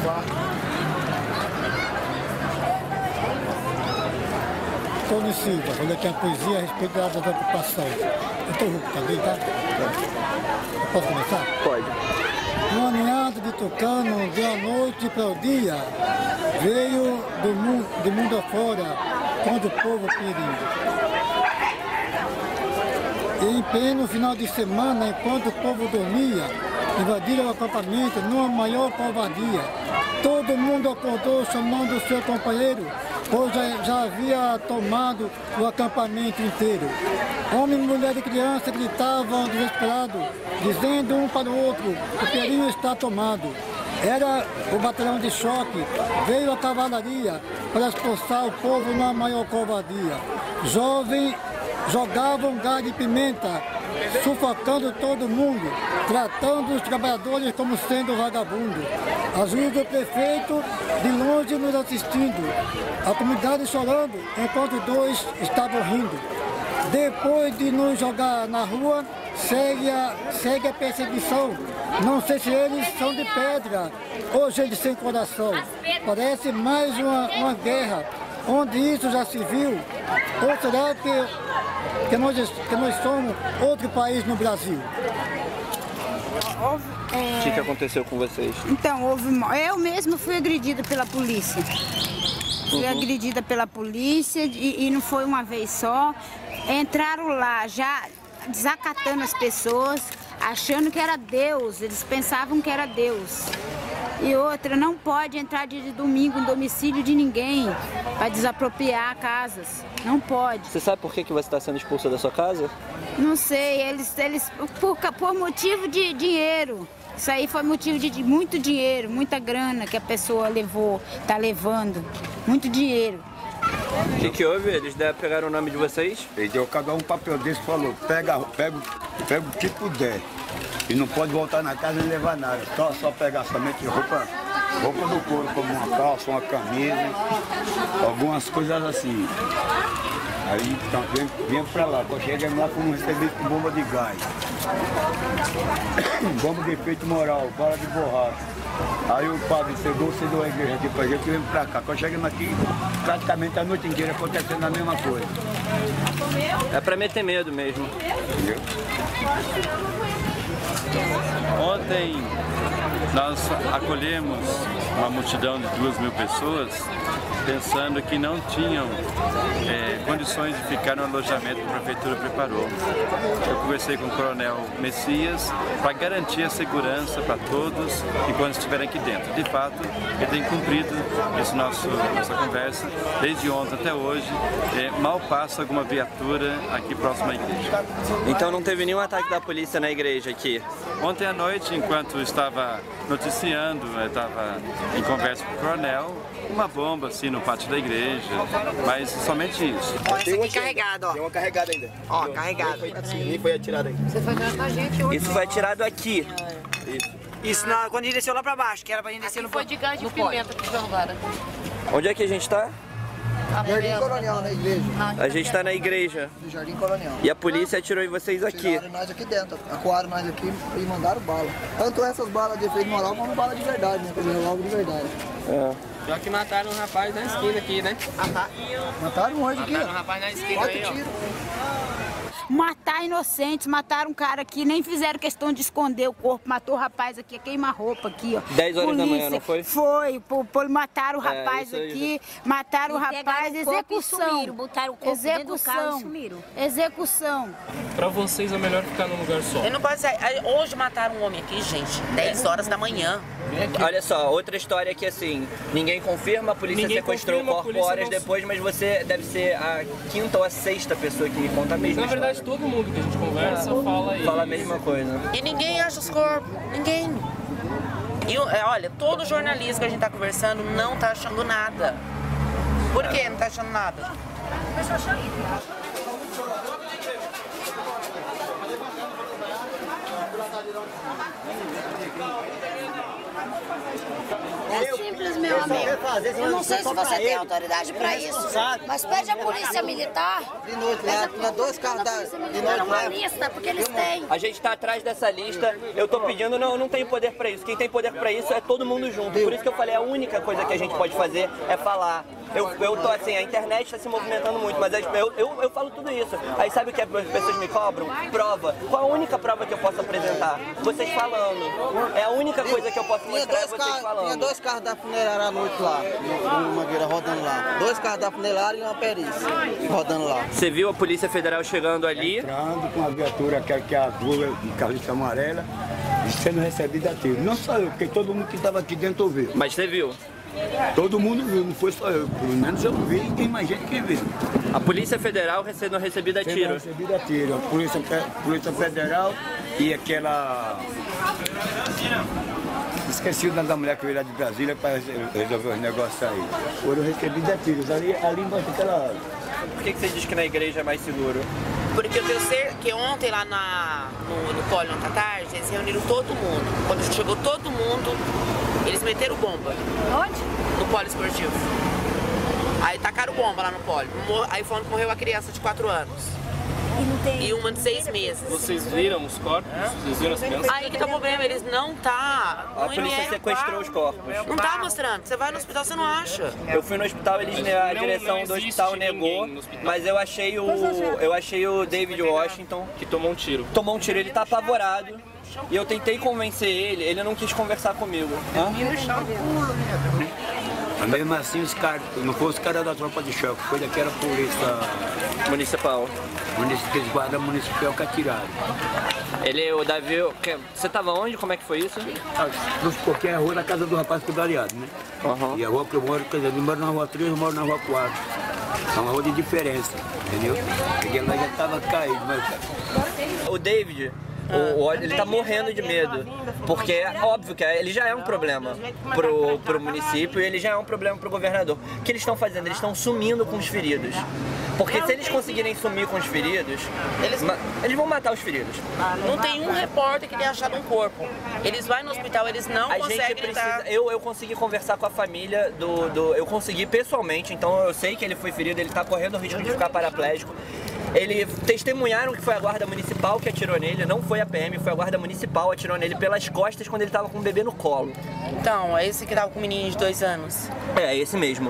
Tony Silva, vou ler aqui a poesia a respeito da ocupação. Eu estou junto também, tá? Eu posso começar? Pode. Uma ninhada de tucano, de a noite para o dia, veio do mundo afora, quando o povo pediu. E em pleno final de semana, enquanto o povo dormia, invadiram o acampamento numa maior covardia. Todo mundo acordou chamando o seu companheiro, pois já havia tomado o acampamento inteiro. Homem, mulher e criança gritavam desesperados, dizendo um para o outro, o perigo está tomado. Era o batalhão de choque, veio a cavalaria para expulsar o povo numa maior covardia. Jovens jogavam gás de pimenta, sufocando todo mundo, tratando os trabalhadores como sendo vagabundos. A juiz do prefeito de longe nos assistindo, a comunidade chorando enquanto dois estavam rindo. Depois de nos jogar na rua, segue a perseguição. Não sei se eles são de pedra ou gente sem coração. Parece mais uma guerra, onde isso já se viu. Ou será que nós somos outro país no Brasil? O que aconteceu com vocês? Então, eu mesma fui agredida pela polícia. Fui agredida pela polícia e não foi uma vez só. Entraram lá já desacatando as pessoas, achando que era Deus. Eles pensavam que era Deus. E outra, não pode entrar de domingo em domicílio de ninguém para desapropriar casas. Não pode. Você sabe por que você está sendo expulsa da sua casa? Não sei, eles por motivo de dinheiro. Isso aí foi motivo de muito dinheiro, muita grana que a pessoa tá levando. Muito dinheiro. O que houve? Eles pegaram o nome de vocês? Ele deu cada um papel desse e falou, pega o que puder. E não pode voltar na casa e levar nada. Só pegar somente roupa do couro, como uma calça, uma camisa, algumas coisas assim. Aí então, vem pra lá, quando chegamos lá fomos recebidos com bomba de gás. Bomba de efeito moral, bala de borracha. Aí o padre cedeu a igreja aqui pra gente e veio pra cá. Quando chegamos aqui, praticamente a noite inteira acontecendo a mesma coisa. É pra meter medo mesmo. Entendeu? Ontem nós acolhemos uma multidão de 2.000 pessoas pensando que não tinham condições de ficar no alojamento que a prefeitura preparou. Eu conversei com o coronel Messias para garantir a segurança para todos enquanto estiverem aqui dentro. De fato, ele tem cumprido nossa conversa desde ontem até hoje. Mal passa alguma viatura aqui próximo à igreja. Então não teve nenhum ataque da polícia na igreja aqui? Ontem à noite, enquanto estava noticiando, estava em conversa com o coronel, uma bomba assim no pátio da igreja, mas somente isso. Tem uma carregada, ó. Tem uma carregada ainda. Ó, carregada. Nem foi atirada ainda. Você foi com a gente hoje. Isso foi atirado aqui. Isso quando a gente desceu lá pra baixo, que era pra gente descer no Foi de gás de pimenta que jogaram. Onde é que a gente tá? Jardim Coronel, na igreja. A gente tá na igreja. Do Jardim Coronel. E a polícia atirou em vocês aqui. Tiraram nós aqui dentro, acuaram nós aqui e mandaram bala. Tanto essas balas de efeito moral como bala de verdade, né? Porque logo de verdade. Pior que mataram um rapaz na esquina aqui, né? Mataram hoje aqui. Mataram um rapaz na esquina aí, ó. Tiro. Matar inocentes, mataram um cara aqui, nem fizeram questão de esconder o corpo, matou o rapaz aqui, queima-roupa aqui, ó. 10 horas da manhã, não foi? Foi, mataram o rapaz isso aí, aqui, mataram o rapaz, execução. Botaram o corpo dentro do carro e sumiram. Execução. Pra vocês é melhor ficar num lugar só. Eu não posso sair. Hoje mataram um homem aqui, gente, 10 horas da manhã. Olha só, outra história que assim, ninguém confirma, a polícia sequestrou o corpo horas depois, mas você deve ser a 5ª ou a 6ª pessoa que me conta a mesma história. Na verdade, todo mundo que a gente conversa fala a mesma coisa. E ninguém acha os corpos, ninguém. E olha, todo jornalista que a gente tá conversando não tá achando nada. Por que não tá achando nada? É simples, meu amigo. Eu não sei se você tem autoridade para isso, mas pede a polícia militar. De noite lá, tinha 2 carros de noite uma lista, porque eles têm. A gente está atrás dessa lista, eu tô pedindo, não, eu não tenho poder para isso. Quem tem poder para isso é todo mundo junto. Por isso que eu falei, a única coisa que a gente pode fazer é falar. Eu tô assim, a internet está se movimentando muito, mas eu falo tudo isso. Aí sabe o que as pessoas me cobram? Prova. Qual a única prova que eu posso apresentar? Vocês falando. É a única coisa que eu posso mostrar é vocês falando. Tinha 2 carros da funerária à noite lá, no Mangueira rodando lá. 2 carros da funerária e uma perícia rodando lá. Você viu a Polícia Federal chegando ali? Entrando com a viatura que é azul, de carlista amarela, e sendo recebida a tiro. Não só eu, porque todo mundo que estava aqui dentro ouviu. Mas você viu? Todo mundo viu, não foi só eu. Pelo menos eu vi e tem mais gente que viu. A Polícia Federal sendo recebida a tiro. Recebida a tiro. A Polícia Federal e aquela... Esqueci o nome da mulher que veio lá de Brasília para resolver os negócios aí. Foram recebidos a tiros ali embaixo daquela área. Por que você diz que na igreja é mais seguro? Porque eu tenho certeza que ontem lá no Poli, ontem à tarde, eles reuniram todo mundo. Quando chegou todo mundo, eles meteram bomba. Onde? No Poli Esportivo. Aí tacaram bomba lá no Poli. Aí foi onde morreu a criança de 4 anos. E uma de 6 meses. Vocês viram os corpos? Vocês viram as crianças? Aí que tá o problema, eles não tá... A polícia sequestrou os corpos. Não tá mostrando. Você vai no hospital, você não acha. Eu fui no hospital, a direção do hospital negou, mas eu achei o David Washington, que tomou um tiro. Tomou um tiro, ele tá apavorado. E eu tentei convencer ele não quis conversar comigo. Mas mesmo assim, os caras, não foi os caras da tropa de choque, foi daquela polícia municipal. Aqueles guarda municipal que atiraram. O Davi, você tava onde? Como é que foi isso? Porque é a rua da casa do rapaz cuidariado, né? Uhum. E a rua que eu moro, quer dizer, eu moro na rua 3, eu moro na rua 4. É uma rua de diferença, entendeu? Porque lá já tava caído, mas... O David... ele tá morrendo de medo, porque é óbvio que ele já é um problema pro município e ele já é um problema pro governador. O que eles estão fazendo? Eles estão sumindo com os feridos. Porque se eles conseguirem sumir com os feridos, eles vão matar os feridos. Não tem um repórter que tenha achado um corpo. Eles vão no hospital, eles não conseguem estar... Eu consegui conversar com a família eu consegui pessoalmente, então eu sei que ele foi ferido, ele tá correndo o risco de ficar paraplégico. Eles testemunharam que foi a guarda municipal que atirou nele, não foi a PM, foi a guarda municipal, atirou nele pelas costas quando ele estava com o bebê no colo. Então, é esse que estava com o menino de 2 anos? É, esse mesmo.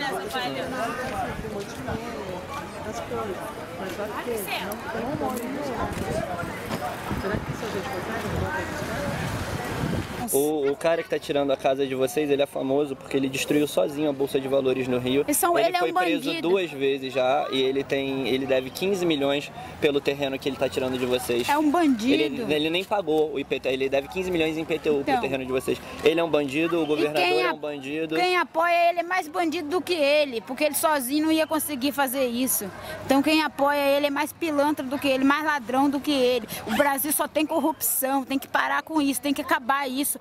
O cara que tá tirando a casa de vocês, ele é famoso porque ele destruiu sozinho a Bolsa de Valores no Rio. Ele foi preso 2 vezes já e ele deve 15 milhões pelo terreno que ele tá tirando de vocês. É um bandido. Ele nem pagou o IPTU, ele deve 15 milhões em IPTU pro terreno de vocês. Ele é um bandido, o governador é um bandido. Quem apoia ele é mais bandido do que ele, porque ele sozinho não ia conseguir fazer isso. Então quem apoia ele é mais pilantra do que ele, mais ladrão do que ele. O Brasil só tem corrupção, tem que parar com isso, tem que acabar isso.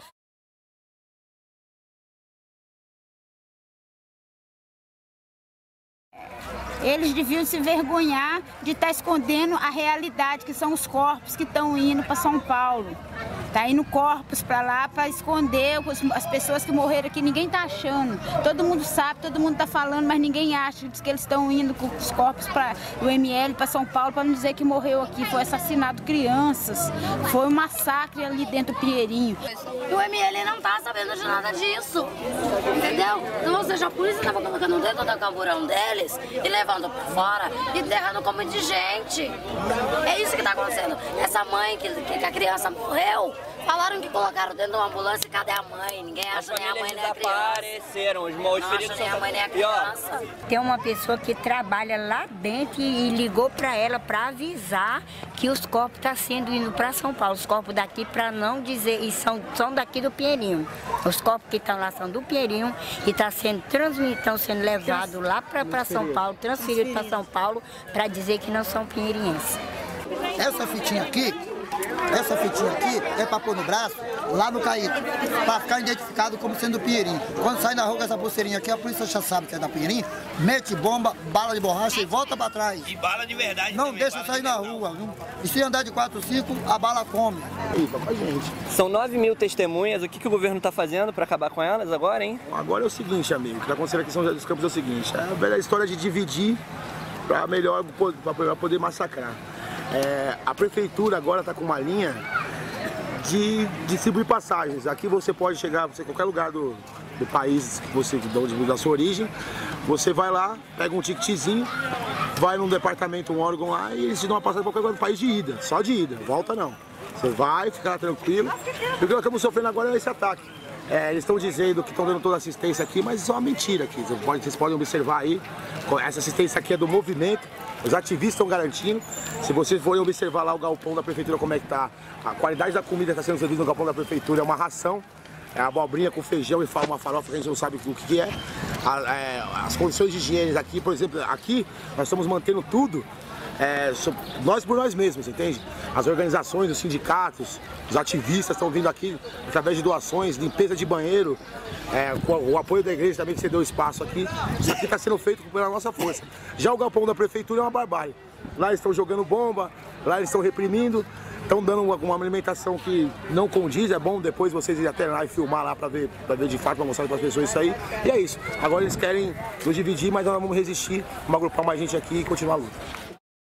Eles deviam se vergonhar de estar escondendo a realidade, que são os corpos que estão indo para São Paulo. Tá indo corpos para lá para esconder as pessoas que morreram aqui, ninguém tá achando. Todo mundo sabe, todo mundo tá falando, mas ninguém acha. Diz que eles estão indo com os corpos para o ML, para São Paulo, para não dizer que morreu aqui. Foi assassinado crianças, foi um massacre ali dentro do Pinheirinho. E o ML não tá sabendo de nada disso, entendeu? Então, ou seja, a polícia tava colocando dentro do camburão deles e levando para fora e enterrando como de gente. É isso que tá acontecendo. Essa mãe que a criança morreu, falaram que colocaram dentro de uma ambulância e cadê a mãe? Ninguém acha nem a mãe nem a criança. Desapareceram, os feridos nem a mãe nem a criança. Tem uma pessoa que trabalha lá dentro e ligou para ela para avisar que os corpos estão sendo indo para São Paulo. Os corpos daqui, para não dizer, e são daqui do Pinheirinho. Os corpos que estão lá são do Pinheirinho e estão sendo levados lá para São Paulo, transferidos para São Paulo, para dizer que não são pinheirinhenses. Essa fitinha aqui Essa fitinha aqui é para pôr no braço, lá no Caíto, para ficar identificado como sendo do Pinheirinho. Quando sai na rua com essa pulseirinha aqui, a polícia já sabe que é da Pinheirinho, mete bomba, bala de borracha e volta para trás. E bala de verdade. Não também, deixa sair na rua, viu? E se andar de 4, 5, a bala come. São 9 mil testemunhas, o que o governo está fazendo para acabar com elas agora, hein? Agora é o seguinte, amigo, o que está acontecendo aqui em São José dos Campos é o seguinte, é a velha história de dividir para melhor para poder massacrar. A prefeitura agora está com uma linha de distribuir passagens. Aqui você pode chegar, você, qualquer lugar do país da sua origem, você vai lá, pega um ticketzinho, vai num departamento, um órgão lá e eles te dão uma passagem para qualquer lugar do país de ida, só de ida, volta não. Você vai, fica lá tranquilo. E o que nós estamos sofrendo agora é esse ataque. Eles estão dizendo que estão dando toda a assistência aqui, mas isso é uma mentira aqui. Vocês podem observar aí, essa assistência aqui é do movimento, os ativistas estão garantindo. Se vocês forem observar lá o galpão da prefeitura, como é que está, a qualidade da comida que está sendo servida no galpão da prefeitura é uma ração, é abobrinha com feijão e uma farofa que a gente não sabe o que é. As condições de higiene aqui, por exemplo, aqui nós estamos mantendo tudo. Nós por nós mesmos, entende? As organizações, os sindicatos, os ativistas estão vindo aqui através de doações, limpeza de banheiro, com o apoio da igreja também que você deu espaço aqui. Isso aqui está sendo feito pela nossa força. Já o galpão da prefeitura é uma barbárie. Lá eles estão jogando bomba, lá eles estão reprimindo, estão dando uma alimentação que não condiz. É bom depois vocês irem até lá e filmar lá para ver de fato, para mostrar para as pessoas isso aí. E é isso. Agora eles querem nos dividir, mas nós vamos resistir, vamos agrupar mais gente aqui e continuar a luta.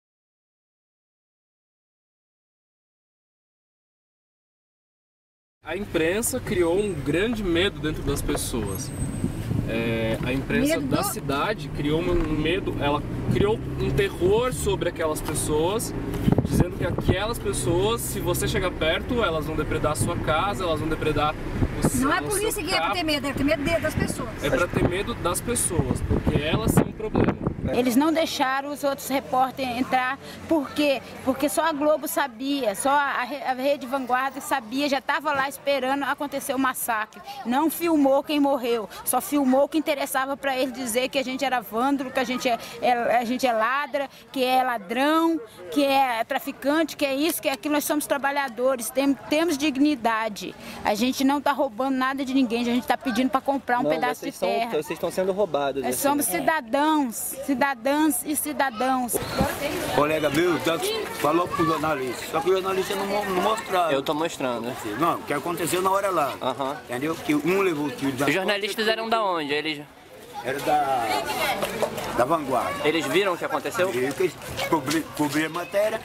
A imprensa criou um grande medo dentro das pessoas. A imprensa da cidade criou um medo, ela criou um terror sobre aquelas pessoas, dizendo que aquelas pessoas, se você chegar perto, elas vão depredar a sua casa, elas vão depredar o seu. Não é polícia que é pra ter medo, é ter medo das pessoas. É pra ter medo das pessoas, porque elas são um problema. Eles não deixaram os outros repórteres entrar, por quê? Porque só a Globo sabia, só a Rede Vanguarda sabia, já estava lá esperando acontecer o massacre. Não filmou quem morreu, só filmou o que interessava para eles dizer que a gente era vândalo, que a gente é ladra, que é ladrão, que é traficante, que é isso, que é aquilo. Nós somos trabalhadores, temos dignidade. A gente não está roubando nada de ninguém, a gente está pedindo para comprar um pedaço de terra. Vocês estão sendo roubados. Nós somos cidadãs e cidadãos. O colega meu falou pro jornalista, só que o jornalista não mostrava. Eu tô mostrando. Não, o que aconteceu na hora lá. Entendeu? Que um levou o tiro da... Os jornalistas eram da onde? Eles... Era da Vanguarda. Eles viram o que aconteceu? Eles cobriram a matéria.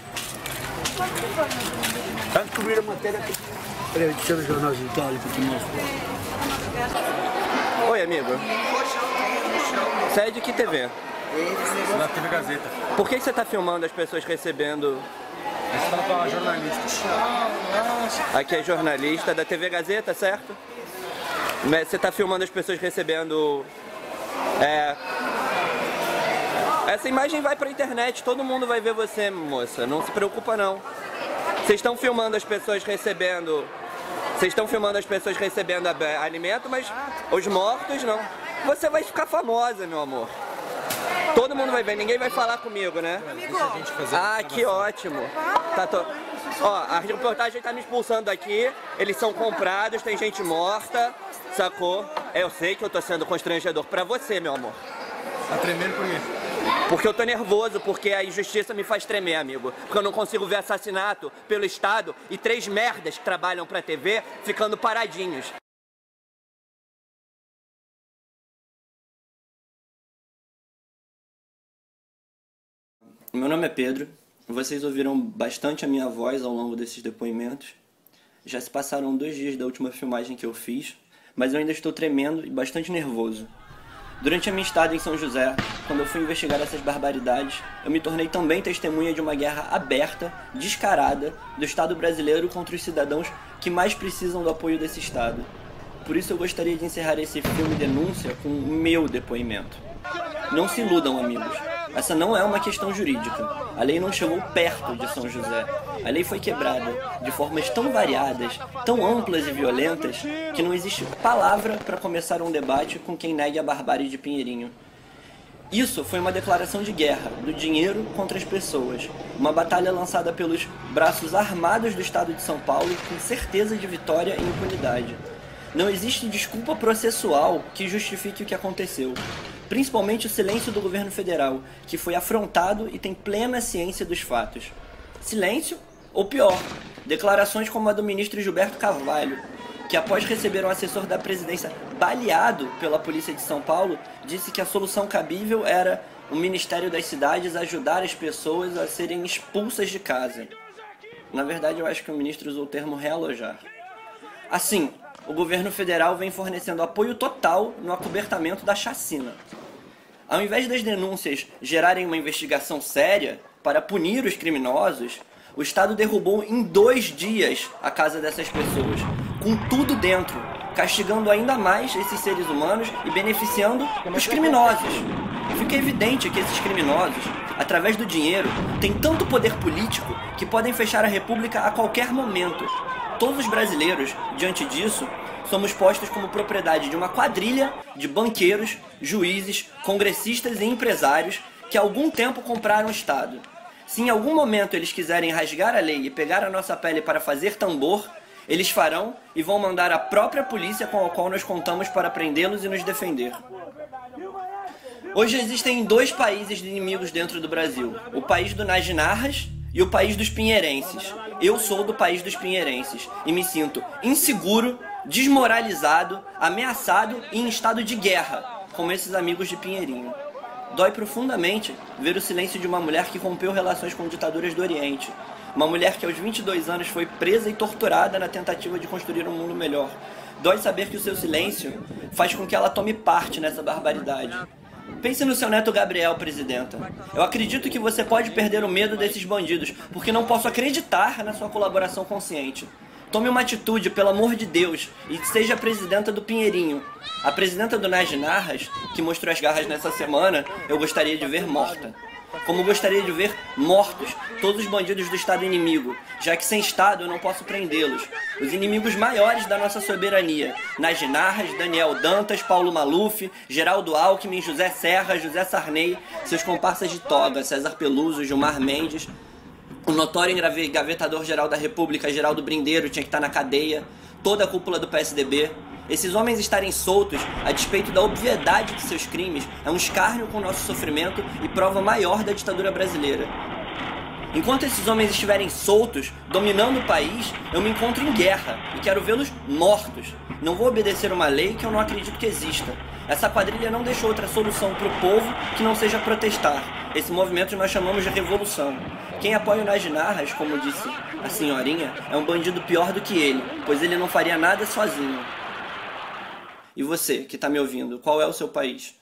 Tanto cobriram a matéria que... Peraí, deixa eu ver o jornalzinho tá ali pra te mostrar. Oi, amigo. Você é de que TV? Da TV Gazeta. Por que você está filmando as pessoas recebendo... Esse fala pra jornalista. Aqui é jornalista da TV Gazeta, certo? Você está filmando as pessoas recebendo... Essa imagem vai para a internet, todo mundo vai ver você, moça. Não se preocupa, não. Vocês estão filmando as pessoas recebendo... Vocês estão filmando as pessoas recebendo alimento, mas os mortos não. Você vai ficar famosa, meu amor. Todo mundo vai ver, ninguém vai falar comigo, né? Ah, que ótimo. Ó, a reportagem tá me expulsando daqui, eles são comprados, tem gente morta, sacou? Eu sei que eu tô sendo constrangedor pra você, meu amor. Tá tremendo por quê? Porque eu tô nervoso, porque a injustiça me faz tremer, amigo. Porque eu não consigo ver assassinato pelo Estado e 3 merdas que trabalham pra TV ficando paradinhos. Meu nome é Pedro, vocês ouviram bastante a minha voz ao longo desses depoimentos. Já se passaram 2 dias da última filmagem que eu fiz, mas eu ainda estou tremendo e bastante nervoso. Durante a minha estada em São José, quando eu fui investigar essas barbaridades, eu me tornei também testemunha de uma guerra aberta, descarada, do Estado brasileiro contra os cidadãos que mais precisam do apoio desse Estado. Por isso eu gostaria de encerrar esse filme denúncia com o meu depoimento. Não se iludam, amigos. Essa não é uma questão jurídica. A lei não chegou perto de São José. A lei foi quebrada de formas tão variadas, tão amplas e violentas, que não existe palavra para começar um debate com quem negue a barbárie de Pinheirinho. Isso foi uma declaração de guerra, do dinheiro contra as pessoas. Uma batalha lançada pelos braços armados do estado de São Paulo com certeza de vitória e impunidade. Não existe desculpa processual que justifique o que aconteceu. Principalmente o silêncio do governo federal, que foi afrontado e tem plena ciência dos fatos. Silêncio, ou pior, declarações como a do ministro Gilberto Carvalho, que após receber um assessor da presidência baleado pela polícia de São Paulo, disse que a solução cabível era o Ministério das Cidades ajudar as pessoas a serem expulsas de casa. Na verdade, eu acho que o ministro usou o termo realojar. Assim, o governo federal vem fornecendo apoio total no acobertamento da chacina. Ao invés das denúncias gerarem uma investigação séria para punir os criminosos, o Estado derrubou em 2 dias a casa dessas pessoas, com tudo dentro, castigando ainda mais esses seres humanos e beneficiando os criminosos. Fica evidente que esses criminosos, através do dinheiro, têm tanto poder político que podem fechar a República a qualquer momento. Todos os brasileiros, diante disso, somos postos como propriedade de uma quadrilha de banqueiros, juízes, congressistas e empresários que há algum tempo compraram o Estado. Se em algum momento eles quiserem rasgar a lei e pegar a nossa pele para fazer tambor, eles farão e vão mandar a própria polícia com a qual nós contamos para prendê-los e nos defender. Hoje existem 2 países inimigos dentro do Brasil, o país do Najinarras e o país dos pinheirenses. Eu sou do país dos pinheirenses e me sinto inseguro, desmoralizado, ameaçado e em estado de guerra, como esses amigos de Pinheirinho. Dói profundamente ver o silêncio de uma mulher que rompeu relações com ditaduras do Oriente. Uma mulher que aos 22 anos foi presa e torturada na tentativa de construir um mundo melhor. Dói saber que o seu silêncio faz com que ela tome parte nessa barbaridade. Pense no seu neto Gabriel, presidenta. Eu acredito que você pode perder o medo desses bandidos, porque não posso acreditar na sua colaboração consciente. Tome uma atitude, pelo amor de Deus, e seja a presidenta do Pinheirinho. A presidenta do Najinarras, que mostrou as garras nessa semana, eu gostaria de ver morta. Como gostaria de ver mortos todos os bandidos do Estado inimigo, já que sem Estado eu não posso prendê-los. Os inimigos maiores da nossa soberania: Najinarras, Daniel Dantas, Paulo Maluf, Geraldo Alckmin, José Serra, José Sarney, seus comparsas de toga, César Peluso, Gilmar Mendes, o notório engavetador-geral da República, Geraldo Brindeiro, tinha que estar na cadeia, toda a cúpula do PSDB. Esses homens estarem soltos, a despeito da obviedade de seus crimes, é um escárnio com o nosso sofrimento e prova maior da ditadura brasileira. Enquanto esses homens estiverem soltos, dominando o país, eu me encontro em guerra e quero vê-los mortos. Não vou obedecer uma lei que eu não acredito que exista. Essa quadrilha não deixou outra solução para o povo que não seja protestar. Esse movimento nós chamamos de revolução. Quem apoia o Najinarras, como disse a senhorinha, é um bandido pior do que ele, pois ele não faria nada sozinho. E você, que está me ouvindo, qual é o seu país?